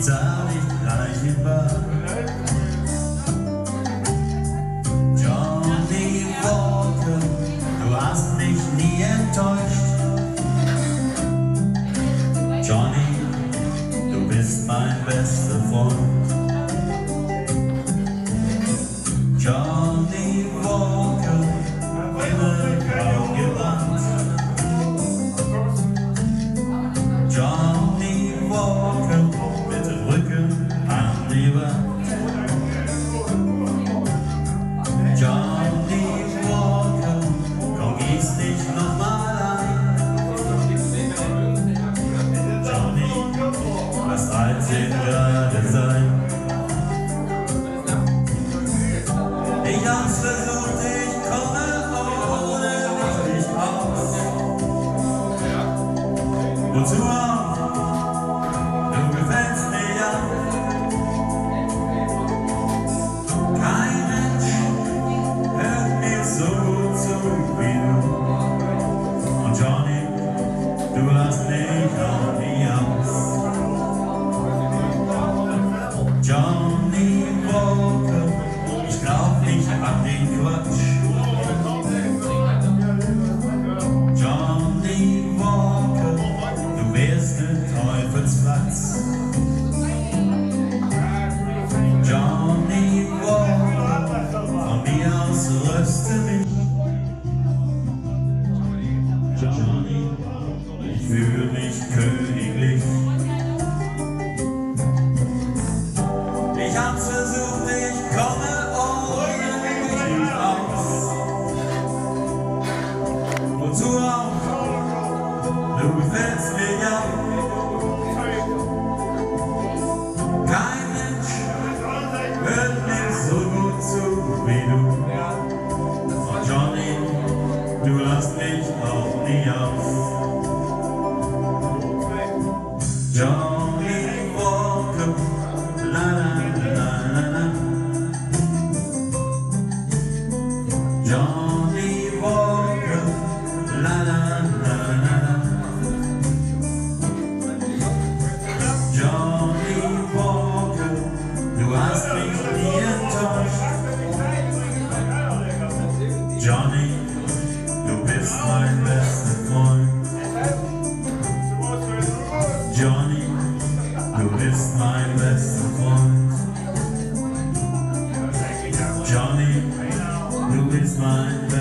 zahl ich gleich in bar. Johnny Walker, du hast mich nie enttäuscht. Johnny, du bist mein bester Freund. Johnny Walker, immer grau gewandt. Johnny Walker, mit dem Rücken an die Wand. Johnny Walker, komm, gieß dich nochmal ein. Johnny, lass 13 Grad sein. Ich hab's versucht, ich komme ohne dich nicht aus. Wozu auch? Du gefällst mir ja. Kein Mensch hört mir so gut zu wie du. Und Johnny, du lässt mich auch nie aus. Johnny Walker, ich glaub nicht an den Quatsch. Johnny Walker, du wärst ne Teufelsfratz. Johnny Walker, von mir aus röste mich. Johnny, ich fühl mich königlich. Ich hab's versucht, ich komme ohne dich nicht aus. Wozu auch? Du gefällst mir ja. Kein Mensch hört mir so gut zu wie du. Und Johnny, du lässt mich auch nie aus. Johnny Walker, la la la la la. Johnny Walker, la la la la la. Johnny Walker, du hast mich nie enttäuscht. Johnny, du bist mein bester Freund. Johnny, du bist mein bester Freund. Johnny, du bist mein